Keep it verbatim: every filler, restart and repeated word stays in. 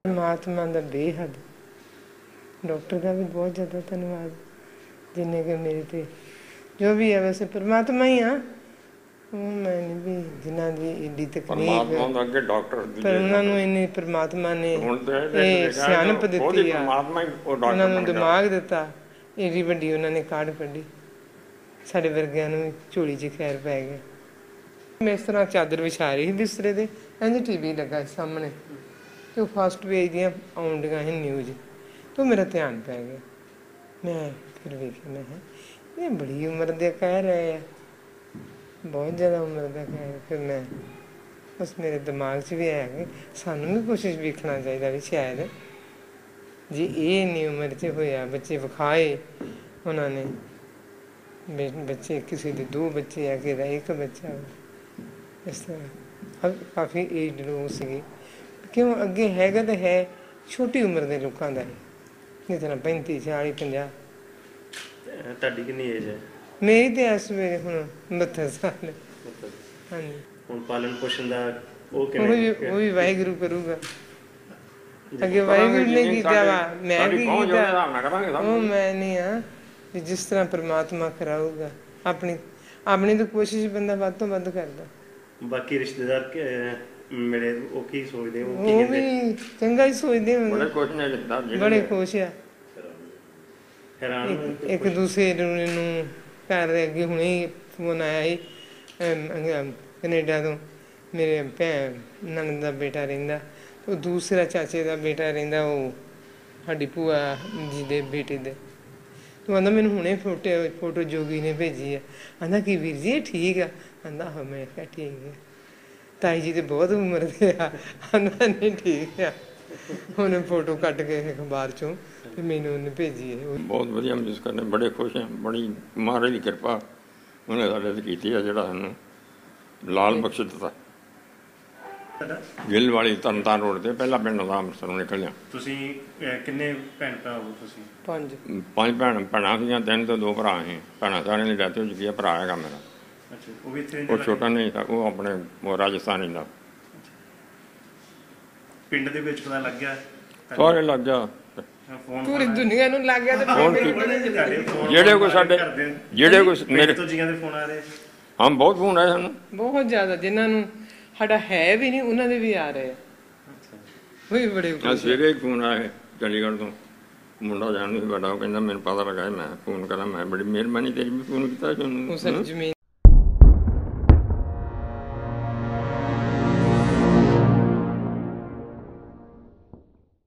परमात्मा का बेहद डॉक्टर का भी बहुत ज़्यादा धन्यवाद जिन्हें कि मेरे ते जो भी है वैसे परमात्मा ही हाँ मैं नहीं भी जिन्हों की एडी तकनीक पर उन्होंने इन्नी परमात्मा ने सियाणप दी उन्होंने दिमाग दिता एडी वड्डी उन्होंने काढ़ कढ़ी साढ़े वर्गिया झोली च खैर पै गया। मैं इस तरह चादर विछा रही बिस्तरे से इंज टी वी लगा सामने तो फस्ट पेज दियाँ आउन दियां ही न्यूज़ तो मेरा ध्यान पै गया। मैं फिर वेख्या मैं ये बड़ी उम्र दे कह रहे हैं बहुत ज़्यादा उम्र का कह रहे फिर मैं बस मेरे दिमाग च भी है कि सानू भी कुछ वेखना चाहिए भी शायद जी ये इन्नी उम्र च होया बच्चे विखाए उन्होंने बच्चे किसी के दो बच्चे है कि एक बच्चा इस तरह काफ़ी एज लोग से क्यों अगे हैगा तो है छोटी उम्र के लोगों का है जिस तरह पैंती चाली पंजाह ਤੁਹਾਡੀ ਕਿੰਨੀ ਏਜ ਹੈ? मेरी तो इस ਵੇਲੇ ਹੁਣ बहत्तर साल है। हाँ जी ਹੁਣ ਪਾਲਣ ਪੋਸ਼ਣ ਦਾ ਉਹ वो ਕਿਵੇਂ भी वो भी वाहिगुरु करूगा अगे वाहिगुरु ने कीता वा मैं की कीता वो मैं नहीं हाँ भी जिस तरह परमात्मा कराऊगा अपनी अपनी तो कोशिश बंदा ਵੱਧ ਤੋਂ ਵੱਧ करदा। ਬਾਕੀ ਰਿਸ਼ਤੇਦਾਰ ਕਿ ਮਿਲੇ ਉਹ ਕੀ ਸੋਚਦੇ ਉਹ ਕੀ वो ਕਹਿੰਦੇ? भी चंगा ही सोचते होंगे बड़े खुश ने लिखता बड़े खुश आ ਹੈਰਾਨ ਹੋਏ एक, ਤੇ एक ਕੁਛ- दूसरे ਨੂੰ ਘਰ ਦੇ ਅੱਗੇ ਹੁਣੇ ਹੀ ਫੋਨ ਆਇਆ ਸੀ ਅਮ, ਕੈਨੇਡਾ ਤੋਂ ਮੇਰੇ ਭੈਣ ਨਣਦ ਦਾ ਬੇਟਾ ਰਹਿੰਦਾ ਉਹ ਦੂਸਰਾ ਚਾਚੇ ਦਾ ਬੇਟਾ ਰਹਿੰਦਾ ਉਹ ਸਾਡੀ ਭੂਆ ਜੀ ਦੇ ਬੇਟੇ ਦੇ ਤੂੰ ਆਂਦਾ ਮੈਨੂੰ ਹੁਣੇ ਫੋਟੋ ਫੋਟੋ ਜੋਗੀ ਨੇ ਭੇਜੀ ਹੈ ਆਂਦਾ ਕੀ ਵੀਰ ਜੀ ਇਹ ਠੀਕ ਆ ਆਂਦਾ ਹਾਂ ਮੈਂ ਕਿਹਾ ਠੀਕ ਹੈ ਤਾਈ ਜੀ ਤੇ ਬਹੁਤ ਉਮਰ ਦੇ ਆ ਆਂਦਾ ਨਹੀਂ ਠੀਕ ਆ ਉਹਨੇ ਫੋਟੋ ਕੱਢ ਕੇ ਅਖਬਾਰ ਚੋਂ ਤੇ ਮੈਨੂੰ ਉਹਨੇ ਭੇਜੀ ਹੈ ਬਹੁਤ ਵਧੀਆ ਮਹਿਸੂਸ ਕਰਨੇ ਬੜੇ ਖੁਸ਼ ਹਾਂ ਬੜੀ ਮਹਾਰਾਜ ਦੀ ਕਿਰਪਾ ਉਹਨੇ ਸਾਡੇ ਤੇ ਕੀਤੀ ਆ ਜਿਹੜਾ ਸਾਨੂੰ ਲਾਲ ਬਖਸ਼ ਦਿੱਤਾ ਗਿੱਲ ਵਾਲੀ ਤਰਨਤਾਰਨ ਰੋਡ ਤੇ ਪਹਿਲਾ ਪਿੰਡ ਦਾ ਅੰਮ੍ਰਿਤਸਰੋਂ ਨਿਕਲਿਆ। ਤੁਸੀਂ ਅਹ, ਕਿੰਨੇ ਭੈਣ ਭਰਾ ਹੋ ਤੁਸੀਂ? ਪੰਜ ਪੰਜ ਭੈਣ ਭੈਣਾਂ ਸੀਗੀਆਂ ਤਿੰਨ ਤੋਂ ਦੋ ਭਰਾ ਸੀ ਭੈਣਾਂ ਸਾਰਿਆਂ ਦੀ ਡੈਥ ਹੋ ਚੁੱਕੀ ਆ ਭਰਾ ਹੈਗਾ ਮੇਰਾ ਅੱਛਾ ਉਹ ਵੀ ਇੱਥੇ ਉਹ ਛੋਟਾ ਨਹੀਂ ਤਾਂ ਉਹ ਆਪਣੇ ਉਹ ਰਾਜਸਥਾਨ ਰਹਿੰਦਾ ਪਿੰਡ ਦੇ ਵਿੱਚ ਪਤਾ ਲੱਗ ਗਿਆ ਸਾਰੇ ਲੱਗ ਗਿਆ ਫੋਨ ਪੂਰੀ ਦੁਨੀਆ ਨੂੰ ਲੱਗ ਗਿਆ ਤੇ ਫੋਨ ਜਿਹੜੇ ਜਿਹੜੇ ਕੋਈ ਸਾਡੇ ਜਿਹੜੇ ਕੋਈ ਮੇਰੇ ਤੋਂ ਜੀਆਂ ਦੇ ਫੋਨ ਆ ਰਹੇ ਹਾਂ ਬਹੁਤ ਫੋਨ ਆਏ ਸਾਨੂੰ ਬਹੁਤ ਜ਼ਿਆਦਾ ਜਿਨ੍ਹਾਂ ਨੂੰ ਸਾਡਾ ਹੈ ਵੀ ਨਹੀਂ ਉਹਨਾਂ ਦੇ ਵੀ ਆ ਰਹੇ ਆ ਉਹ ਵੀ ਬੜੇ ਅੱਜ ਸਵੇਰੇ ਹੀ ਫੋਨ ਆਇਆ ਚੰਡੀਗੜ੍ਹ ਤੋਂ ਮੁੰਡਾ ਜਾਣ ਨੂੰ ਬੜਾ ਉਹ ਕਹਿੰਦਾ ਮੈਨੂੰ ਪਤਾ ਲੱਗਾ ਮੈਂ ਫੋਨ ਕਰਾਂ ਮੈਂ ਬੜੀ ਮਿਹਰਬਾਨੀ ਤੇਰੀ ਵੀ ਫੋਨ ਕੀਤਾ ਤੁਹਾਨੂੰ ਉਹ ਸਰ ਜ਼ਮੀਨ